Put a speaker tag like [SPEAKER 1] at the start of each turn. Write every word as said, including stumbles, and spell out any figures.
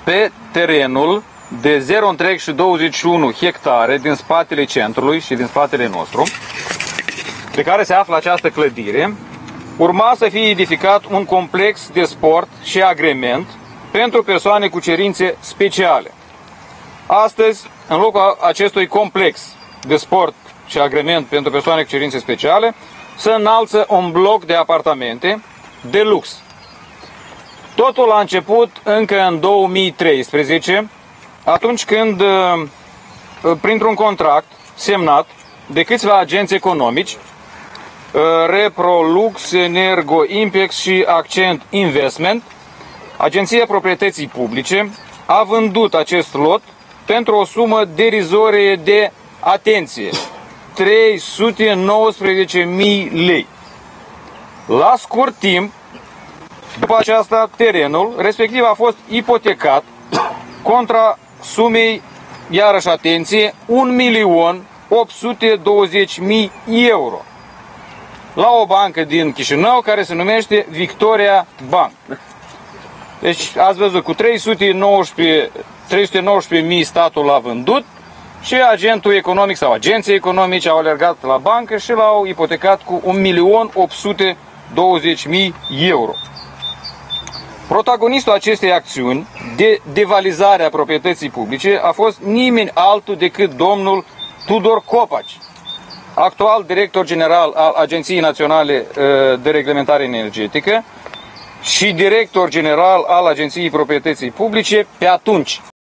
[SPEAKER 1] pe terenul de zero virgulă douăzeci și unu hectare din spatele centrului și din spatele nostru, pe care se află această clădire, urma să fie edificat un complex de sport și agrement pentru persoane cu cerințe speciale. Astăzi, în locul acestui complex de sport și agrement pentru persoane cu cerințe speciale, se înalță un bloc de apartamente de lux. Totul a început încă în două mii treisprezece, atunci când, printr-un contract semnat de câțiva agenți economici, Reprolux, Energo, Impex și Accent Investment, Agenția Proprietății Publice a vândut acest lot pentru o sumă derizorie de, atenție, trei sute nouăsprezece mii lei. La scurt timp, după aceasta, terenul respectiv a fost ipotecat contra sumei, iarăși atenție, un milion opt sute douăzeci mii euro la o bancă din Chișinău care se numește Victoria Bank. Deci ați văzut, cu trei sute nouăsprezece mii statul l-a vândut și agentul economic sau agenții economici au alergat la bancă și l-au ipotecat cu un milion opt sute douăzeci mii euro. Protagonistul acestei acțiuni de devalizare a proprietății publice a fost nimeni altul decât domnul Tudor Copaci, actual director general al Agenției Naționale de Reglementare Energetică și director general al Agenției Proprietății Publice pe atunci.